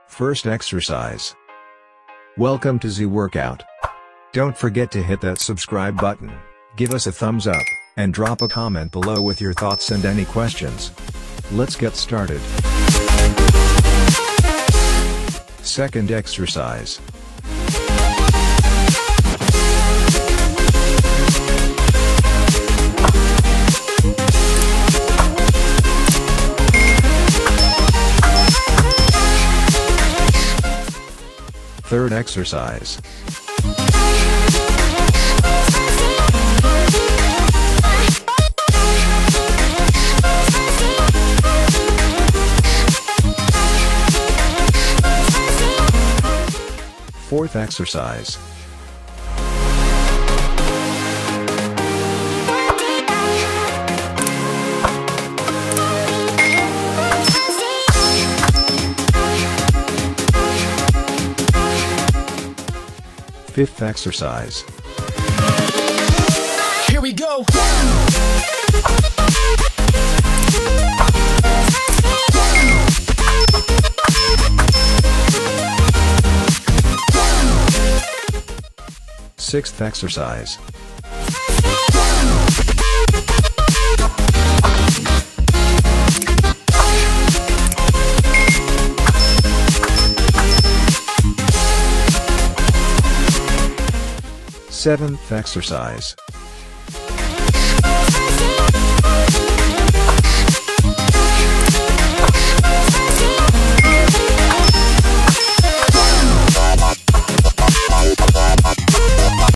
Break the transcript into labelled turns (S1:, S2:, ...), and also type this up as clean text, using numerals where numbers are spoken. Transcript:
S1: First exercise. Welcome to Ziworkout. Don't forget to hit that subscribe button, give us a thumbs up, and drop a comment below with your thoughts and any questions. Let's get started. Second exercise. Third exercise. Fourth exercise. Fifth exercise.
S2: Here we go.
S1: Sixth exercise. Seventh exercise.